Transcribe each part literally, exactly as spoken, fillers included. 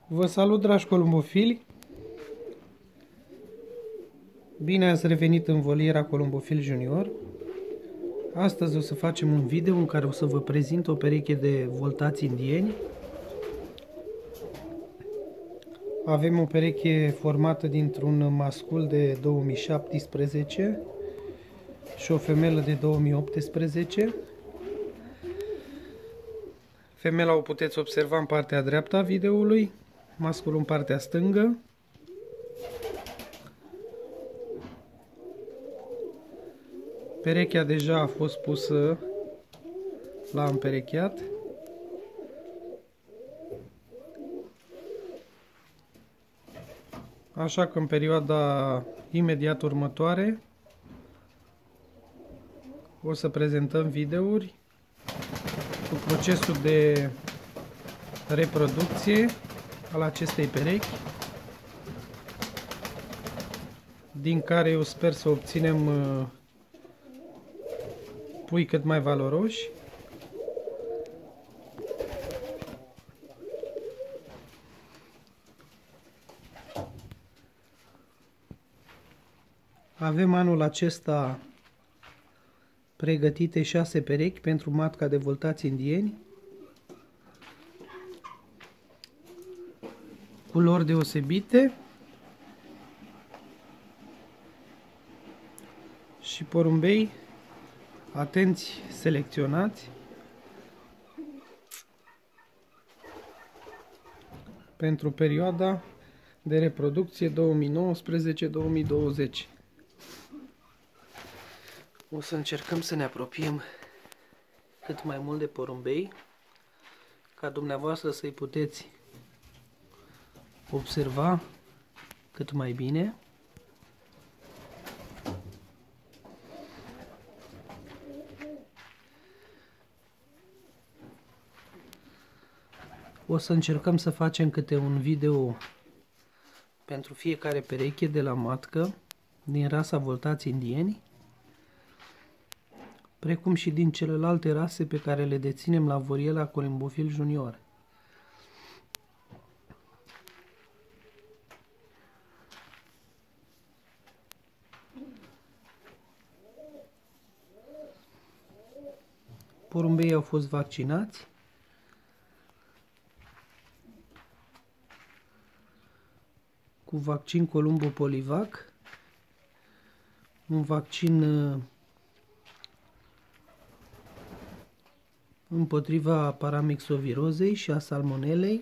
Vă salut, dragi columbofili! Bine ați revenit în voliera Columbofil Junior. Astăzi o să facem un video în care o să vă prezint o pereche de voltați indieni. Avem o pereche formată dintr-un mascul de două mii șaptesprezece și o femelă de două mii optsprezece. Femela o puteți observa în partea dreaptă a videoului, masculul în partea stângă. Perechea deja a fost pusă la împerecheat. Așa că în perioada imediat următoare o să prezentăm videouri cu procesul de reproducție al acestei perechi, din care eu sper să obținem pui cât mai valoroși. Avem anul acesta pregătite șase perechi pentru matca de voltați indieni, culori deosebite și porumbei atenți selecționați pentru perioada de reproducție două mii nouăsprezece două mii douăzeci. O să încercăm să ne apropiem cât mai mult de porumbei, ca dumneavoastră să-i puteți observa cât mai bine. O să încercăm să facem câte un video pentru fiecare pereche de la matcă din rasa voltați indieni, precum și din celelalte rase pe care le deținem la voliera Columbofil Junior. Porumbeii au fost vaccinați cu vaccin Columbo Polivac, un vaccin împotriva paramyxovirozei și a salmonelei.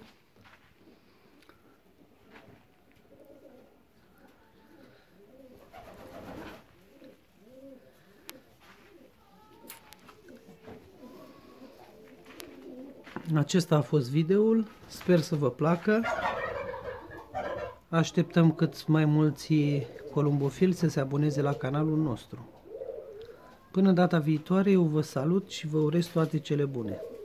Acesta a fost videoul, sper să vă placă. Așteptăm cât mai mulți columbofili să se aboneze la canalul nostru. Până data viitoare, eu vă salut și vă urez toate cele bune.